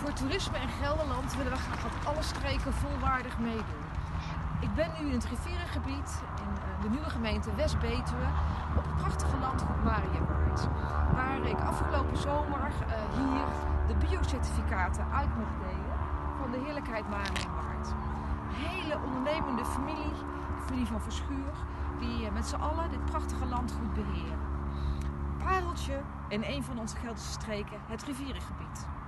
Voor toerisme in Gelderland willen we graag dat alle streken volwaardig meedoen. Ik ben nu in het rivierengebied in de nieuwe gemeente West-Betuwe op het prachtige landgoed Mariënwaard. Waar ik afgelopen zomer hier de biocertificaten uit mocht delen van de heerlijkheid Mariënwaard. Een hele ondernemende familie van Verschuur, die met z'n allen dit prachtige landgoed beheren. Pareltje in een van onze Gelderse streken, het rivierengebied.